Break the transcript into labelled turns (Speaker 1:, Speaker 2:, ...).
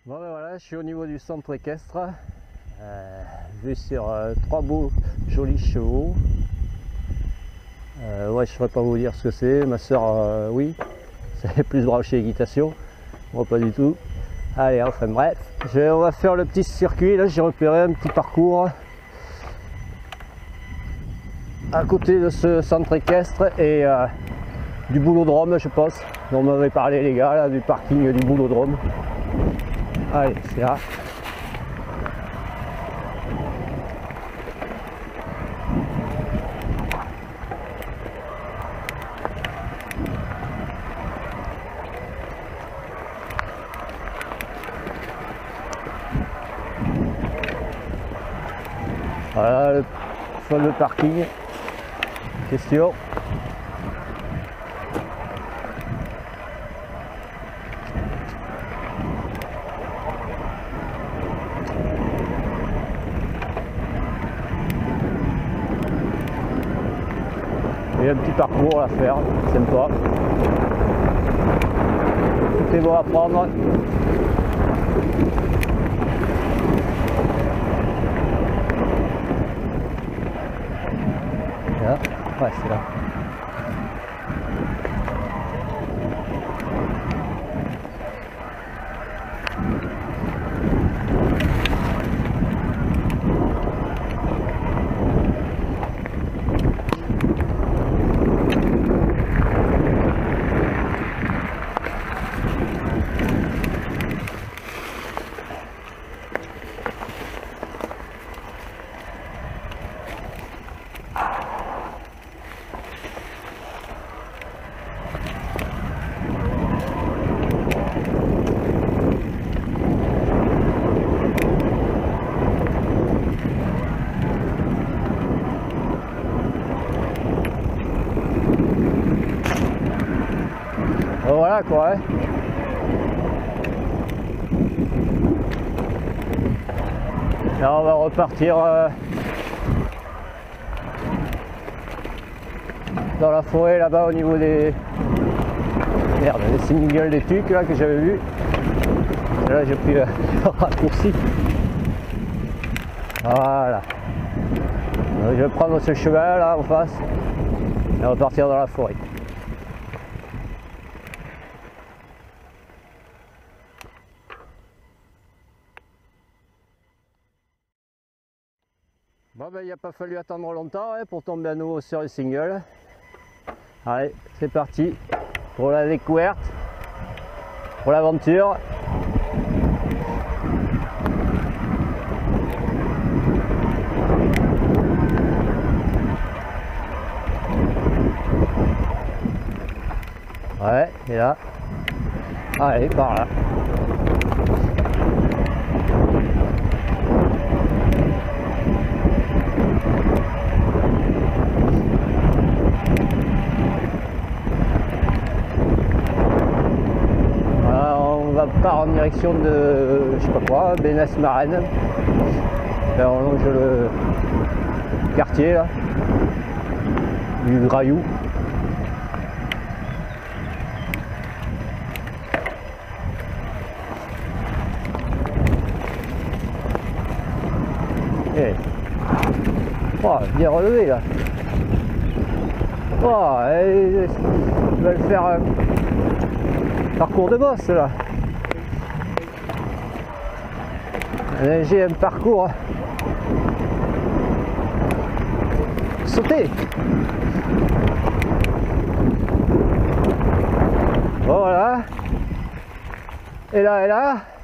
Speaker 1: Bon ben voilà, je suis au niveau du centre équestre, vu sur 3 beaux jolis chevaux. Ouais, je ne saurais pas vous dire ce que c'est. Ma soeur, oui, c'est plus branché équitation, moi pas du tout. Allez, enfin bref, on va faire le petit circuit. Là, j'ai repéré un petit parcours à côté de ce centre équestre et du boulodrome, je pense. On m'avait parlé, les gars, là, du parking du boulodrome. Allez, c'est là. Voilà le fameux parking. Question. Il y a un petit parcours à faire, sympa. Tout est bon à prendre. Là. Ouais, c'est là. Voilà quoi, hein. Là on va repartir dans la forêt là-bas au niveau des... Merde, les singles des tucs là que j'avais vu. Et là j'ai pris le raccourci. Voilà. Donc, je vais prendre ce cheval là en face et repartir dans la forêt. Bon ben il n'a pas fallu attendre longtemps hein, pour tomber à nouveau sur le single. Allez, c'est parti pour la découverte, pour l'aventure. Ouais, et là. Allez, par là. Part en direction de je sais pas quoi, Bénesse-Marraine. On longe le quartier là, du Graillou. Et oh, bien relevé là. Oh, il va le faire parcours de boss là. J'ai un parcours sauté. Voilà. Et là,